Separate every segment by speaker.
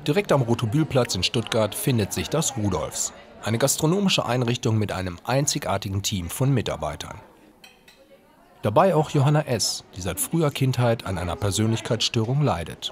Speaker 1: Direkt am Rotobühlplatz in Stuttgart findet sich das Rudolfs. Eine gastronomische Einrichtung mit einem einzigartigen Team von Mitarbeitern. Dabei auch Johanna S., die seit früher Kindheit an einer Persönlichkeitsstörung leidet.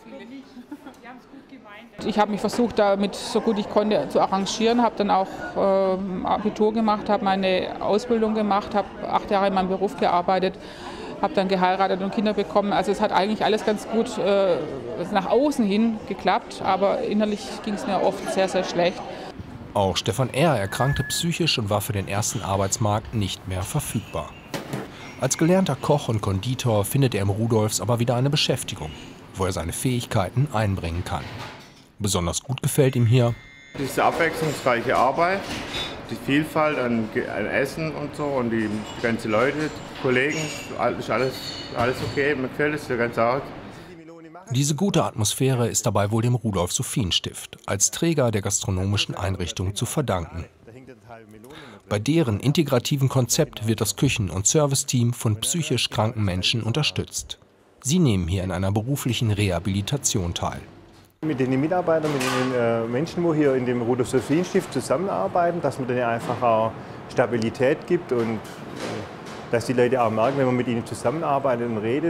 Speaker 2: Ich habe mich versucht, damit so gut ich konnte zu arrangieren, habe dann auch Abitur gemacht, habe meine Ausbildung gemacht, habe 8 Jahre in meinem Beruf gearbeitet, habe dann geheiratet und Kinder bekommen. Also es hat eigentlich alles ganz gut nach außen hin geklappt, aber innerlich ging es mir oft sehr, sehr schlecht.
Speaker 1: Auch Stefan R. erkrankte psychisch und war für den ersten Arbeitsmarkt nicht mehr verfügbar. Als gelernter Koch und Konditor findet er im Rudolfs aber wieder eine Beschäftigung, wo er seine Fähigkeiten einbringen kann. Besonders gut gefällt ihm hier
Speaker 3: diese abwechslungsreiche Arbeit, die Vielfalt an Essen und so und die ganzen Leute, Kollegen, ist alles okay, mir gefällt es der ganze Ort.
Speaker 1: Diese gute Atmosphäre ist dabei wohl dem Rudolf-Sophien-Stift als Träger der gastronomischen Einrichtung zu verdanken. Bei deren integrativen Konzept wird das Küchen- und Serviceteam von psychisch kranken Menschen unterstützt. Sie nehmen hier in einer beruflichen Rehabilitation teil.
Speaker 4: Mit den Mitarbeitern, mit den Menschen, die hier in dem Rudolf-Sophien-Stift zusammenarbeiten, dass man denen einfach auch Stabilität gibt und dass die Leute auch merken, wenn man mit ihnen zusammenarbeitet und redet,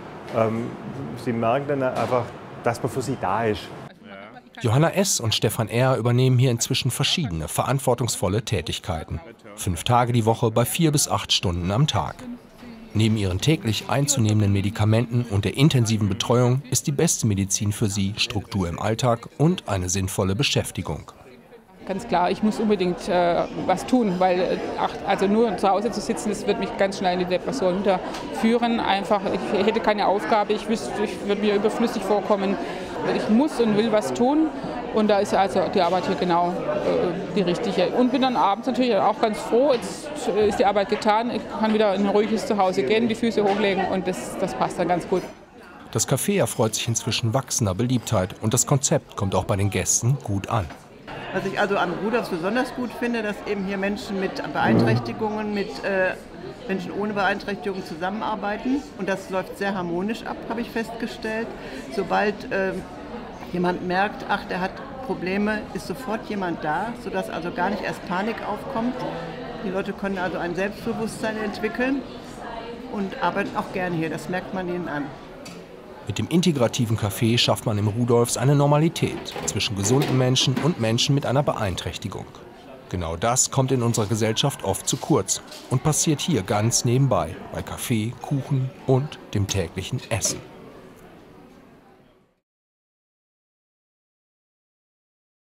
Speaker 4: sie merken dann einfach, dass man für sie da ist.
Speaker 1: Johanna S. und Stefan R. übernehmen hier inzwischen verschiedene verantwortungsvolle Tätigkeiten. 5 Tage die Woche bei 4 bis 8 Stunden am Tag. Neben ihren täglich einzunehmenden Medikamenten und der intensiven Betreuung ist die beste Medizin für sie Struktur im Alltag und eine sinnvolle Beschäftigung.
Speaker 2: Ganz klar, ich muss unbedingt was tun, weil also nur zu Hause zu sitzen, das wird mich ganz schnell in die Depression führen. Einfach, ich hätte keine Aufgabe, ich würde mir überflüssig vorkommen. Ich muss und will was tun und da ist also die Arbeit hier genau die richtige. Und bin dann abends natürlich auch ganz froh, jetzt ist die Arbeit getan, ich kann wieder in ein ruhiges Zuhause gehen, die Füße hochlegen und das passt dann ganz gut.
Speaker 1: Das Café erfreut sich inzwischen wachsender Beliebtheit und das Konzept kommt auch bei den Gästen gut an.
Speaker 5: Was ich also am Rudolfs besonders gut finde, dass eben hier Menschen mit Beeinträchtigungen, mit Menschen ohne Beeinträchtigungen zusammenarbeiten. Und das läuft sehr harmonisch ab, habe ich festgestellt. Sobald jemand merkt, ach, der hat Probleme, ist sofort jemand da, sodass also gar nicht erst Panik aufkommt. Die Leute können also ein Selbstbewusstsein entwickeln und arbeiten auch gerne hier, das merkt man ihnen an.
Speaker 1: Mit dem integrativen Café schafft man im Rudolfs eine Normalität zwischen gesunden Menschen und Menschen mit einer Beeinträchtigung. Genau das kommt in unserer Gesellschaft oft zu kurz und passiert hier ganz nebenbei, bei Kaffee, Kuchen und dem täglichen Essen.